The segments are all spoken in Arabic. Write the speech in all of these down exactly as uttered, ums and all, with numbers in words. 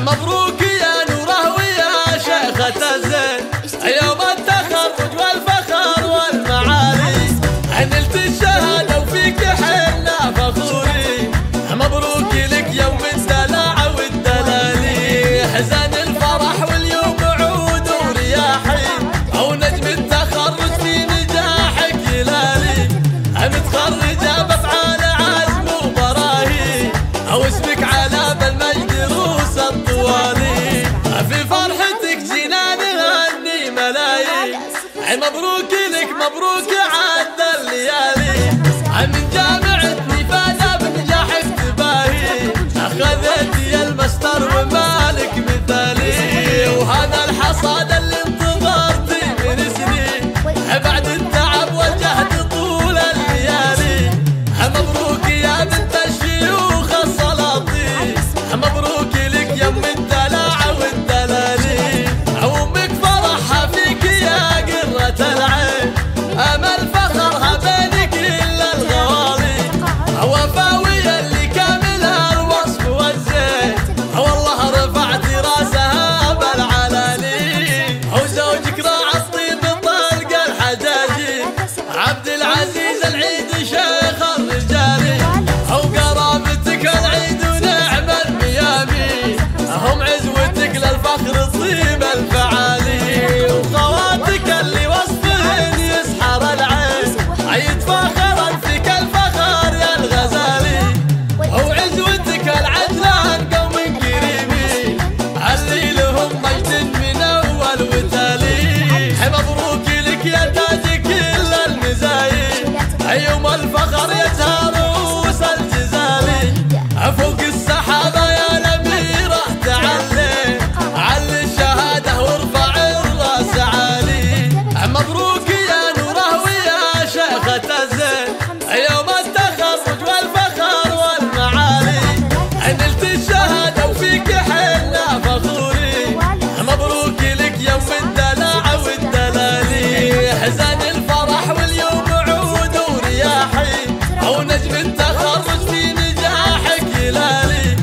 مبروك يا نوره ويا شيخة الزين، يوم التخرج والفخر والمعالي، نلت الشهادة وفيك حنا فخوري. مبروك لك يوم الدلع والدلالي، حزن الفرح واليوم عود ورياحي، او نجم التخرج في نجاحك يلالي. متخرجة بافعال عزم وبراهي، او اسمك على بالمجد روس الطوالي. في فرحتك جينا نغني ملايين، مبروك لك مبروك عد الليالي. من جامعة نفادة بنجاحك تباهي، اخذتي المستر ومالك مثالي. وهذا الحصاد اللي انتظرتي من سنين، بعد التعب والجهد طول الليالي. مبروك يا بنت الشيوخ السلاطين، مبروك لك يم الدلع والدلالي. امك فرحها فيك يا قرة العين، امل فخرها بين كل الغوالي. وفاوية اللي كاملها الوصف والزين، والله رفعتي راسها بالعلالي. وزوجك راعى الطيب طلق الحجاجي، عبد العزيز العيد شيخ الرجالي. وقرابتك العيد ونعم الميامي، هم عزوتك للفخر طيب الفعالي. وخواتك اللي وصفهن يسحر العين، يتفاخرن فيك الفخر يا الغزالي. وعزوتك العدلان قوم كريمين، اللي لهم مجد من اول وتالي. مبروك لك يا تاج كل المزايين، يوم الفخر يزهر روس الجزالي. فوق السحابة يا الأميرة تعلي، علي الشهادة وارفع الراس عالي. مبروك يا نوره ويا شيخة الزين، يوم التخرج والفخر والمعالي. نلت الشهادة وفيك حنا فخوري. مبروك لك يوم الدلع والدلالي، حزن الفرح واليوم عود ورياحي، او نجم التخرج في نجاحك يلالي.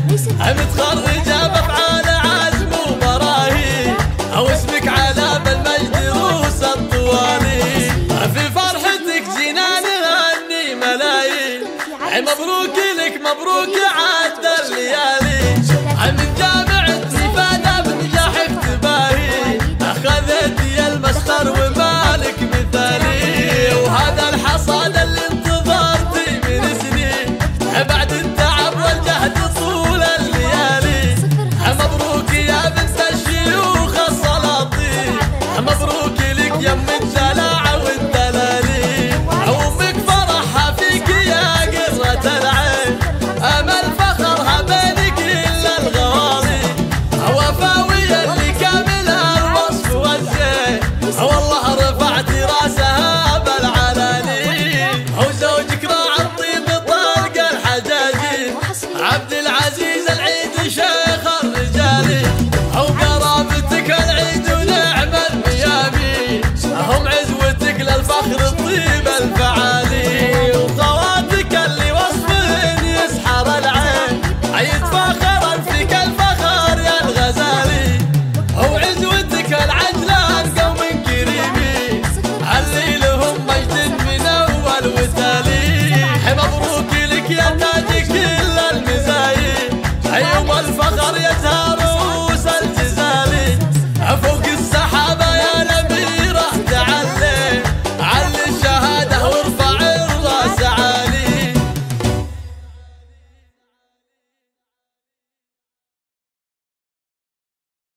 متخرجة بافعال عزم وبراهي، او اسمك على بالمجد روس الطوالي. في فرحتك جينا نغني ملايين، مبروك لك مبروك عد الليالي. من جامعة نفادة بنجاحك تباهي، اخذتي المسخر ومالك مثالي. وهذا الحصاد اللي انتظرتي من سنين، بعد التعب والجهد طول الليالي. مبروك يا بنت الشيوخ السلاطين، مبروك لك يم الدلع والدلالي. امك فرحها فيك يا قرة العين، امل فخرها بين كل الغوالي. وفاوية اللي كاملها الوصف والزين، والله رفعتي راسها بالعلالي. وزوجك